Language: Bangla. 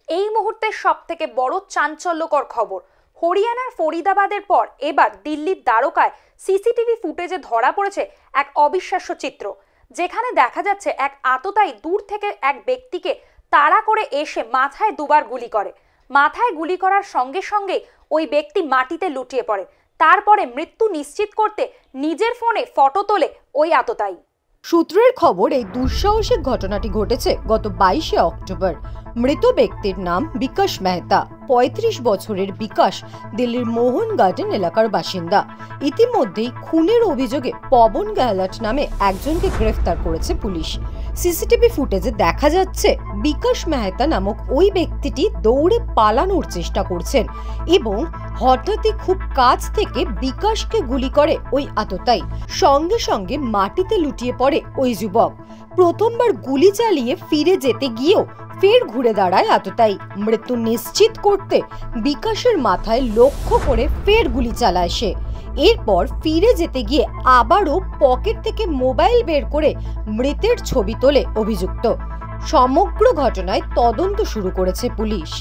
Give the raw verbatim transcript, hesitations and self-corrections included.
এই মুহূর্তের সবথেকে বড় চাঞ্চল্যকর খবর, হরিয়ানার ফরিদাবাদের পর এবার দিল্লির দ্বারকায় সিসিটিভি ফুটেজে ধরা পড়েছে এক অবিশ্বাস্য চিত্র, যেখানে দেখা যাচ্ছে এক আততায়ী দূর থেকে এক ব্যক্তিকে তাড়া করে এসে মাথায় দুবার গুলি করে। মাথায় গুলি করার সঙ্গে সঙ্গে ওই ব্যক্তি মাটিতে লুটিয়ে পড়ে। তারপরে মৃত্যু নিশ্চিত করতে নিজের ফোনে ফটো তোলে ওই আততায়ী। সূত্রের খবর, এই দুঃসাহসিক ঘটনাটি ঘটেছে গত বাইশে অক্টোবর। মৃত ব্যক্তির নাম বিকাশ মেহতা। পঁয়ত্রিশ বছরের বিকাশ দিল্লির মোহন গার্ডেন এলাকার বাসিন্দা। ইতিমধ্যেই খুনের অভিযোগে পবন গেহলট নামে একজনকে গ্রেফতার করেছে পুলিশ। সিসিটিভি ফুটেজে দেখা যাচ্ছে বিকাশ মেহতা নামক ওই ব্যক্তিটি দৌড়ে পালানোর চেষ্টা করছেন এবং হঠাৎই খুব কাছ থেকে বিকাশকে গুলি করে ওই আততায়ী। সঙ্গে সঙ্গে মাটিতে লুটিয়ে পড়ে ওই যুবক। প্রথমবার গুলি চালিয়ে ফিরে যেতে গিয়েও ফের ঘুরে দাঁড়ায় আততায়ী। মৃত্যু নিশ্চিত করতে বিকাশের মাথায় লক্ষ্য করে ফের গুলি চালায় সে। এরপর ফিরে যেতে গিয়ে আবারও পকেট থেকে মোবাইল বের করে মৃতের ছবি তোলে অভিযুক্ত। সমগ্র ঘটনায় তদন্ত শুরু করেছে পুলিশ।